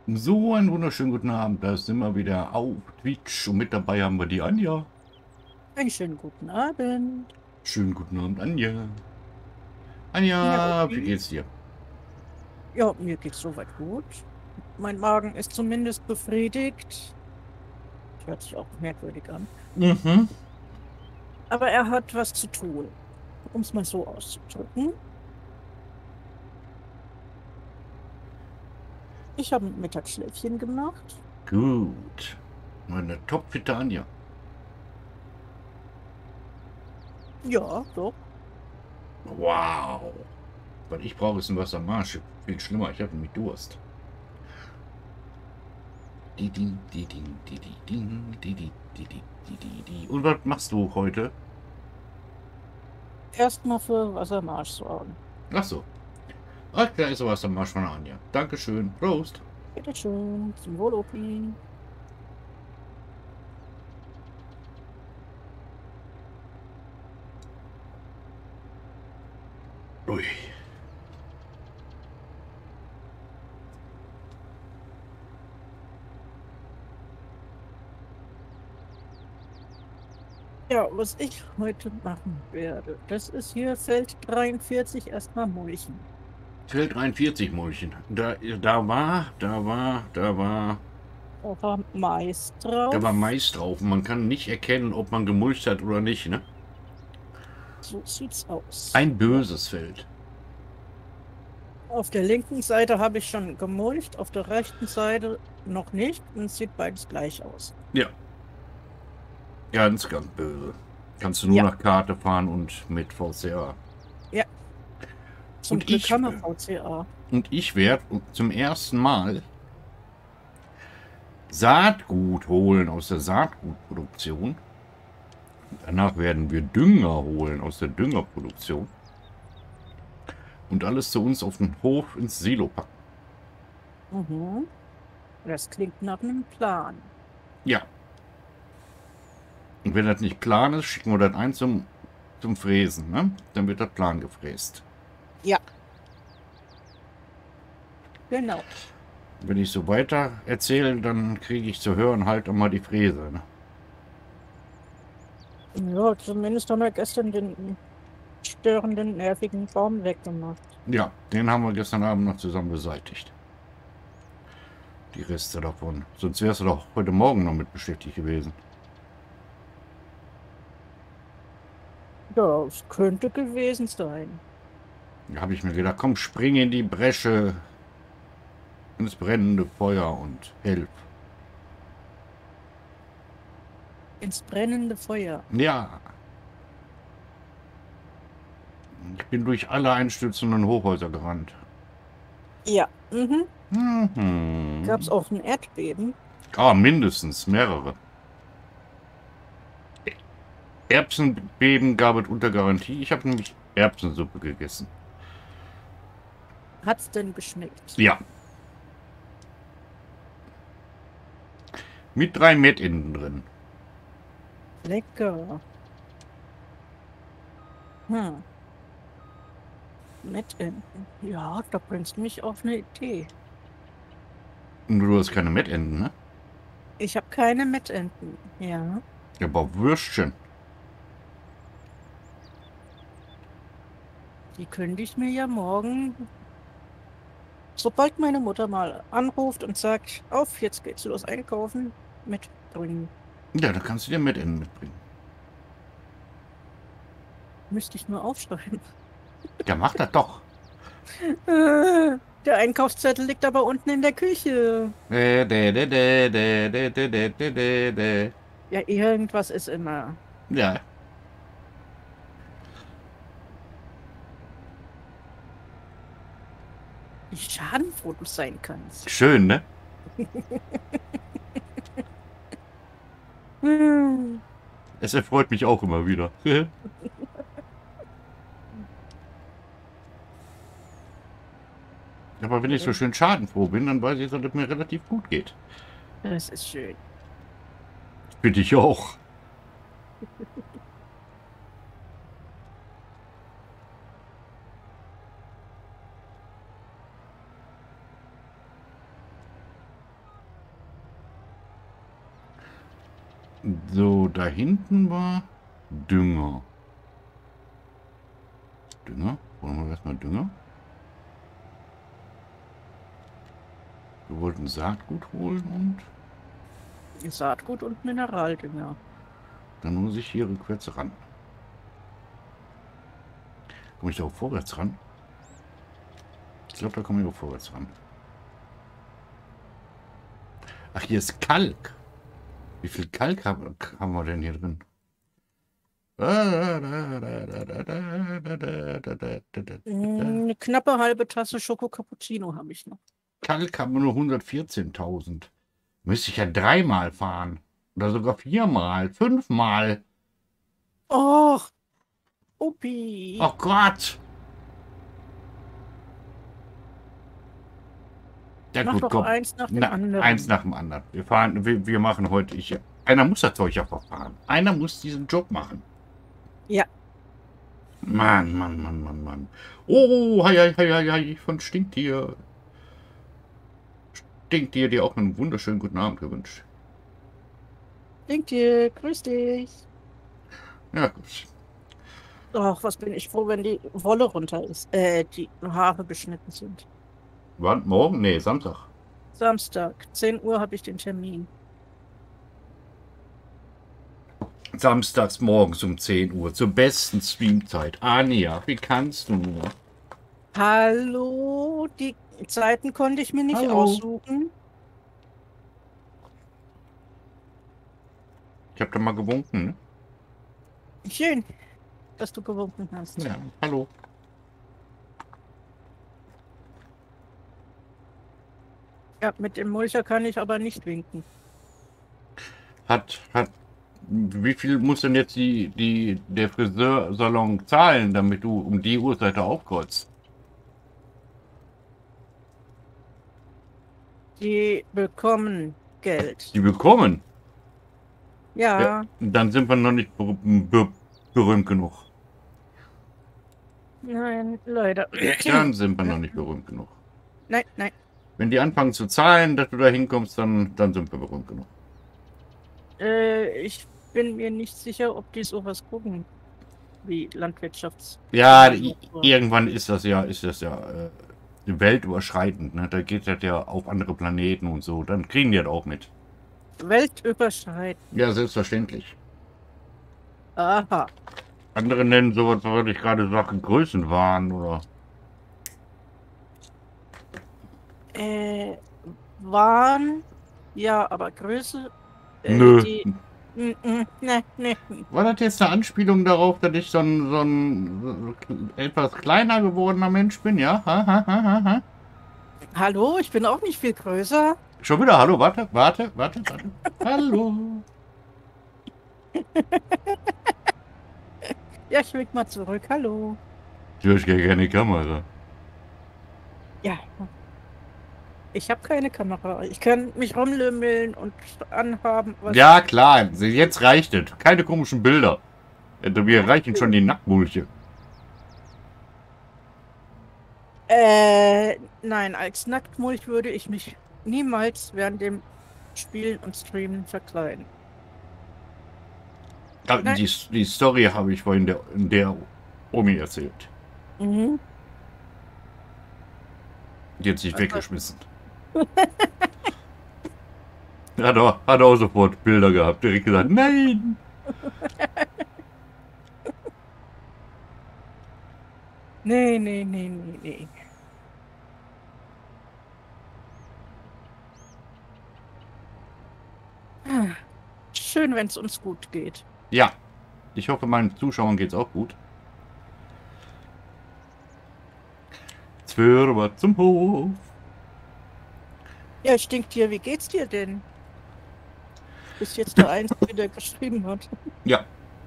So, einen wunderschönen guten Abend. Da sind wir wieder auf Twitch und mit dabei haben wir die Anja. Einen schönen guten Abend. Schönen guten Abend, Anja. Ja, Anja, wie okay. geht's dir? Ja, mir geht's soweit gut. Mein Magen ist zumindest befriedigt. Hört sich auch merkwürdig an. Mhm. Aber er hat was zu tun, um es mal so auszudrücken. Ich habe ein Mittagsschläfchen gemacht. Gut. Meine topfitte Anja. Ja, doch. Wow. Was ich brauche, ist ein Wassermarsch. Viel schlimmer, ich habe nämlich Durst. Die, die, die, die, die, die, die, die, die, die, die, die, die. Und was machst du heute? Erstmal für Wassermarsch sorgen. Ach so. Ach, da ist der Wassermarsch von Anja. Dankeschön. Prost. Bitteschön, zum Wohl, Opi. Ui. Ja, was ich heute machen werde, das ist hier Feld 43 erstmal mulchen. Feld 43, Mäulchen. Da war Mais Da war drauf. Mais drauf und man kann nicht erkennen, ob man gemulcht hat oder nicht, ne? So sieht's aus. Ein Ja. böses Feld. Auf der linken Seite habe ich schon gemulcht, auf der rechten Seite noch nicht. Und es sieht beides gleich aus. Ja, ganz, ganz böse. Kannst du nur Ja, nach Karte fahren und mit VCA. ja. Zum Und Glück ich, haben wir VCA. und ich werde zum ersten Mal Saatgut holen aus der Saatgutproduktion. Danach werden wir Dünger holen aus der Düngerproduktion. Und alles zu uns auf den Hof ins Silo packen. Mhm. Das klingt nach einem Plan. Ja, und wenn das nicht plan ist, schicken wir das ein zum Fräsen, ne? Dann wird das plan gefräst. Ja, genau. Wenn ich so weiter erzähle, dann kriege ich zu hören, halt mal die Fräse. Ne? Ja, zumindest haben wir gestern den störenden, nervigen Baum weggemacht. Ja, den haben wir gestern Abend noch zusammen beseitigt. Die Reste davon. Sonst wärst du doch heute Morgen noch mit beschäftigt gewesen. Ja, es könnte gewesen sein. Da habe ich mir gedacht, komm, spring in die Bresche, ins brennende Feuer und helf. Ins brennende Feuer. Ja, ich bin durch alle einstürzenden Hochhäuser gerannt. Ja. Mhm. Gab es Mhm. auch ein Erdbeben? Ah, mindestens mehrere. Erbsenbeben gab es unter Garantie. Ich habe nämlich Erbsensuppe gegessen. Hat's denn geschmeckt? Ja, mit 3 Mettenden drin. Lecker. Hm. Mettenten. Ja, da bringst du mich auf eine Idee. Und du hast keine Mettenden, ne? Ich habe keine Mettenten. Ja, Aber Würstchen. die könnte ich mir ja morgen, sobald meine Mutter mal anruft und sagt, auf, jetzt geht's los einkaufen, mitbringen. Ja, da kannst du dir Mettenden mitbringen. Müsste ich nur aufschreiben. Ja, mach das doch. Der Einkaufszettel liegt aber unten in der Küche. Ja, irgendwas ist immer. Ja, Wie schadenfroh du sein kannst. schön, ne? Hm. Es erfreut mich auch immer wieder. Aber wenn ich so schön schadenfroh bin, dann weiß ich, dass es mir relativ gut geht. Das ist schön. Für dich auch. So, da hinten war Dünger. Dünger? Wollen wir erstmal Dünger? Wir wollten Saatgut holen und Saatgut und Mineraldünger. dann muss ich hier rückwärts ran. Komme ich da auch vorwärts ran? Ich glaube, da komme ich auch vorwärts ran. Ach, hier ist Kalk. Wie viel Kalk haben wir denn hier drin? Eine knappe halbe Tasse Schoko Cappuccino habe ich noch. Kalk haben wir nur 114.000. Müsste ich ja 3-mal fahren. Oder sogar 4-mal, 5-mal. Och, Opi. Oh Gott. Ja, Mach gut, doch komm. eins nach dem anderen. Eins nach dem anderen. Wir machen heute. Einer muss das Zeug ja verfahren. Einer muss diesen Job machen. Ja. Mann, Mann, Mann, Mann, Mann. Oh, hi, von Stinktier. Stinktier dir auch einen wunderschönen guten Abend gewünscht. Denk dir, grüß dich. Ja, gut. Och, was bin ich froh, wenn die Wolle runter ist. Die Haare beschnitten sind. Wann? Morgen? Nee, Samstag. Samstag, 10 Uhr habe ich den Termin. Samstags morgens um 10 Uhr, zur besten Streamzeit. Anja, wie kannst du nur? Hallo, die Zeiten konnte ich mir nicht Hallo. aussuchen. Ich habe da mal gewunken, ne? Schön, dass du gewunken hast. Ja, hallo. Ja, mit dem Mulcher kann ich aber nicht winken. Wie viel muss denn jetzt der Friseursalon zahlen, damit du um die Uhrzeit aufkreuzt? Die bekommen Geld. Die bekommen? Ja, Dann sind wir noch nicht berühmt genug. nein, leider. Dann sind wir noch nicht berühmt genug. Nein, nein. Wenn die anfangen zu zahlen, dass du da hinkommst, dann sind wir berühmt genug. Ich bin mir nicht sicher, ob die sowas gucken. Wie Landwirtschafts. Ja, irgendwann ist das ja weltüberschreitend. Ne? Da geht das ja auf andere Planeten und so. Dann kriegen die das auch mit. Weltüberschreitend. Ja, selbstverständlich. Aha. Andere nennen sowas, was ich gerade sage, Größenwahn oder. Waren. Ja, aber Größe. Nö. Ne. War das jetzt eine Anspielung darauf, dass ich so ein etwas kleiner gewordener Mensch bin, ja? Ha. Hallo, ich bin auch nicht viel größer. Schon wieder, hallo, warte. Hallo. Ja, ich wink mal zurück. Hallo. Du hast gar keine Kamera. Ja. Ich habe keine Kamera. Ich kann mich rumlümmeln und anhaben. Ja, klar, jetzt reicht es. Keine komischen Bilder. Wir reichen schon die Nacktmulche. Nein, als Nacktmulch würde ich mich niemals während dem Spielen und Streamen verkleiden. Die Story habe ich vorhin der Omi erzählt. Mhm. Die hat sich weggeschmissen. Hat auch sofort Bilder gehabt. Direkt gesagt, nein! Nee. Schön, wenn es uns gut geht. Ja. Ich hoffe, meinen Zuschauern geht's auch gut. Jetzt führen wir zum Hof. Ja, Stinktier, wie geht's dir denn? Bis jetzt der Einzige, der geschrieben hat. Ja.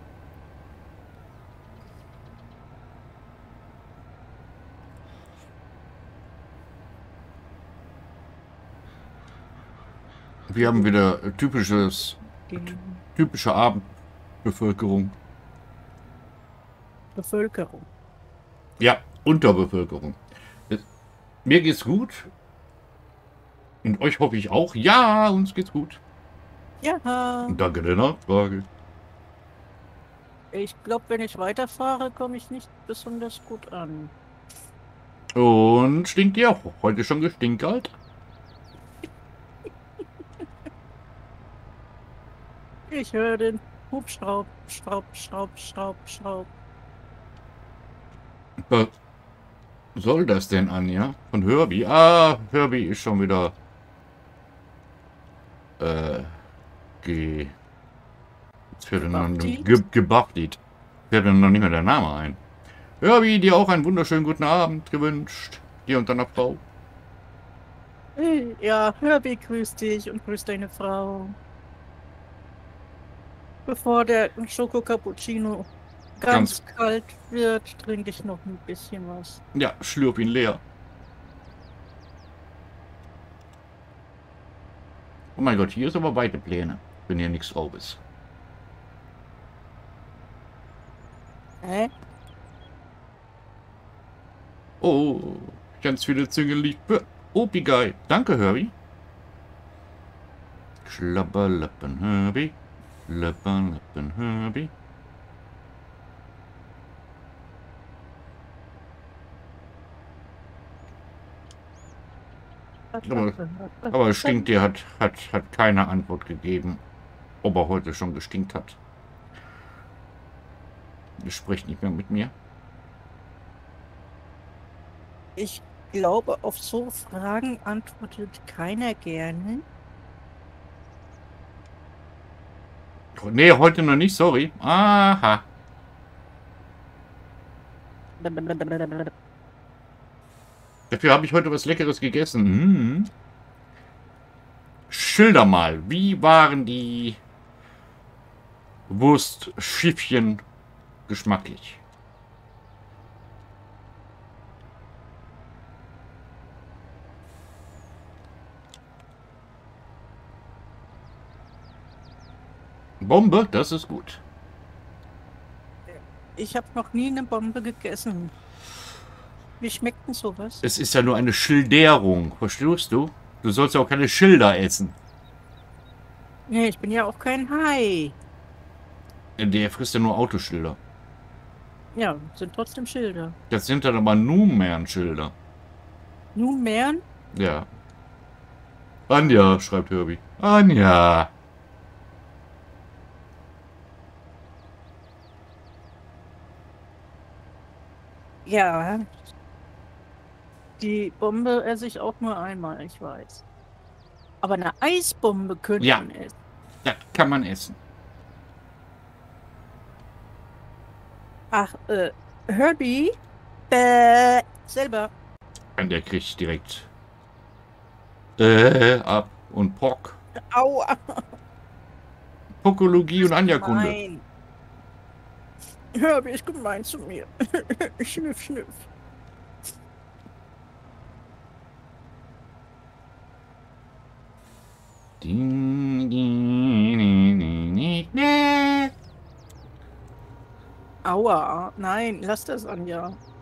Wir haben wieder typische Abendbevölkerung. Bevölkerung. Ja, Unterbevölkerung. Mir geht's gut. Und euch hoffe ich auch. Ja, uns geht's gut. Ja, Danke der Nachfrage. ich glaube, wenn ich weiterfahre, komme ich nicht besonders gut an. Und stinkt ihr auch heute schon gestinkalt? Ich höre den Hubschraub, Schraub, Schraub, Schraub, Schraub. Was soll das denn, Anja? Von Herbie? Ah, Herbie ist schon wieder ge... Jetzt fällt mir noch gebufft. Fällt mir noch nicht mehr der Name ein. Herbie, dir auch einen wunderschönen guten Abend gewünscht. Dir und deiner Frau. Ja, Herbie, grüß dich und grüß deine Frau. Bevor der Schoko-Cappuccino Ganz... ganz kalt wird, trinke ich noch ein bisschen was. Ja, schlürf ihn leer. Oh mein Gott, hier ist aber weite Pläne, wenn hier nichts drauf ist. Hä? Oh, ganz viele Züge liegt für Opigai. Danke, Herbie. Schlabberlappen, Herbie. Schlabberlappen, Herbie. Aber Stinktier hat keine Antwort gegeben, ob er heute schon gestinkt hat. Er spricht nicht mehr mit mir. Ich glaube, auf so Fragen antwortet keiner gerne. Nee, heute noch nicht, sorry. Aha. Dafür habe ich heute was Leckeres gegessen. Schilder mal, wie waren die Wurstschiffchen geschmacklich? Bombe, das ist gut. Ich habe noch nie eine Bombe gegessen. Wie schmeckt denn sowas? Es ist ja nur eine Schilderung, verstehst du? Du sollst ja auch keine Schilder essen. Nee, ich bin ja auch kein Hai. Der frisst ja nur Autoschilder. Ja, sind trotzdem Schilder. Das sind dann aber Numenschilder. Nunmehr? Ja. Anja, schreibt Herbie. Anja. Ja. Die Bombe esse ich auch nur einmal, ich weiß. Aber eine Eisbombe könnte Ja. man essen. Das kann man essen. Ach, Herbie? Selber. Und der kriegt direkt ab und Pock. Aua. Pokologie und Anja-Kunde. Nein. Herbie ist gemein zu mir. Schnüff, schnüff. Aua. Nein, lass das, Anja.